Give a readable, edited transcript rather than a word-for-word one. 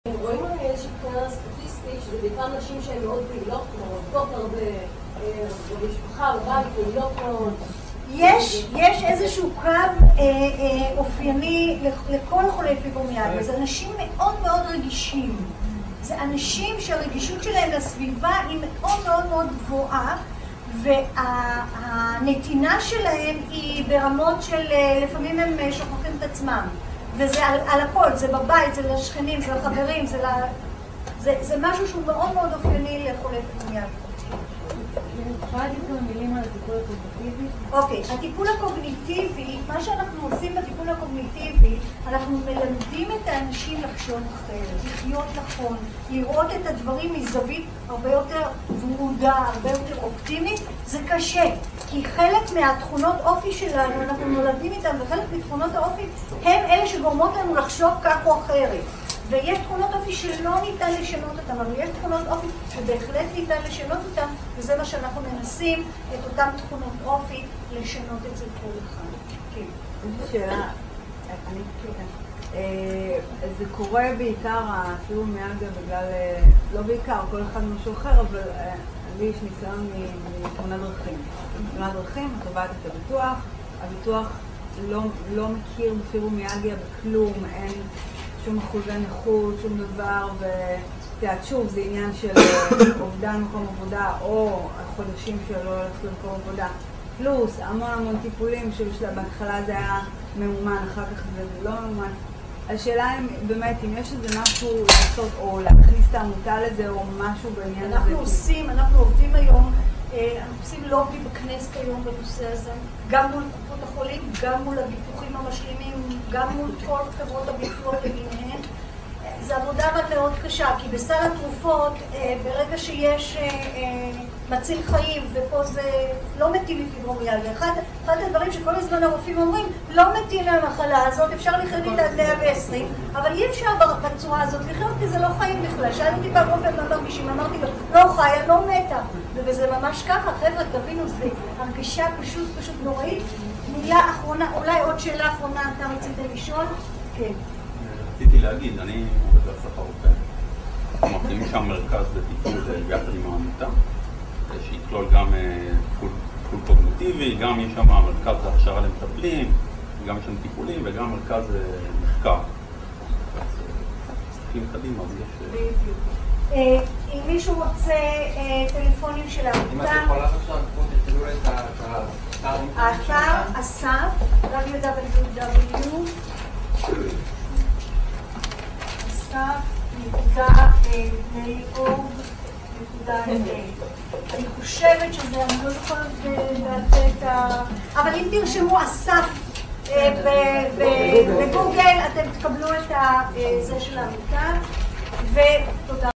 רואים איזושהי בחינה סטטיסטית, שזה בעיקר נשים שהן מאוד פעילות, כלומר עובדות הרבה במשפחה, בבית, פעילות מאוד. יש איזשהו קו אופייני לכל חולי פיברומיאלגיה, זה אנשים מאוד מאוד רגישים. זה אנשים שהרגישות שלהם לסביבה היא מאוד מאוד מאוד גבוהה, והנתינה שלהם היא ברמות של לפעמים הם שוכחים את עצמם. וזה על הכל, זה בבית, זה לשכנים, זה לחברים, זה משהו שהוא מאוד מאוד אופייני לחולי פיברומיאלגיה. יכולה להגיד כמה מילים על הטיפול הקוגניטיבי? אוקיי, הטיפול הקוגניטיבי, מה שאנחנו עושים בטיפול הקוגניטיבי, אנחנו מלמדים את האנשים לחשוב אחרת, לחיות נכון, לראות את הדברים מזווית הרבה יותר ורודה, הרבה יותר אופטימית. זה קשה, כי חלק מהתכונות אופי שלנו, אנחנו נולדים איתם, וחלק מתכונות האופי הם אלה שגורמות לנו לחשוב כך או אחרת. ויש תכונות אופי שלא ניתן לשנות אותם, אבל יש תכונות אופי שבהחלט ניתן לשנות אותם, וזה מה שאנחנו מנסים, את אותם תכונות אופי, לשנות את זה כל אחד. כן. זו שאלה, זה קורה בעיקר, הפיברומיאלגיה בגלל, לא בעיקר, כל אחד משהו אחר, אבל לי יש ניסיון מתאונת דרכים. מתאונת דרכים, את תובעת את הביטוח, הביטוח לא מכיר בפיברומיאלגיה בכלום, אין שום אחוזי נכות, שום דבר, ותיאת שוב, זה עניין של אובדן מקום עבודה, או החודשים שלא הולך למקום עבודה, פלוס המון טיפולים שבהתחלה זה היה ממומן, אחר כך זה לא ממומן. השאלה היא באמת, אם יש איזה משהו לעשות, או להכניס את העמותה לזה, או משהו בעניין הזה. אנחנו עובדים היום, אנחנו עושים לובי בכנסת היום בנושא הזה, גם מול קופות החולים, גם מול הביטוחים המשלימים, גם מול כל חברות הביטוח למיניהן. זו עבודה מאוד קשה, כי בסל התרופות, ברגע שיש מציל חיים, ופה זה לא מתים מפיברומיאלגיה. אחד הדברים שכל הזמן הרופאים אומרים, לא מתים מהמחלה הזאת, אפשר לחיות איתה עד 120, אבל אי אפשר בצורה הזאת לחיות, כי זה לא חיים בכלל. שאל אותי פעם רופא מה מרגישים, אמרתי לו, לא חיה, לא מתה. וזה ממש ככה, חבר'ה, תבינו, זה הרגשה פשוט נוראית. מילה אחרונה, אולי עוד שאלה אחרונה, אתה רצית לשאול? כן. רציתי להגיד, אני עובד באסף הרופא. אנחנו מקימים שם מרכז לטיפול ביחד עם העמותה, שיכלול גם טיפול קוגניטיבי, גם יש שם מרכז להכשרה למטפלים, גם יש שם טיפולים וגם מרכז מחקר. אז צריכים קדימה, אז יש... אם מישהו רוצה טלפונים של העמותה... אם את יכולה עכשיו, תתחילו את האתר אסף, www. אני חושבת שזה, אני לא זוכרת את ה... אבל אם תרשמו אסף בגוגל, אתם תקבלו את זה של העמותה, ותודה.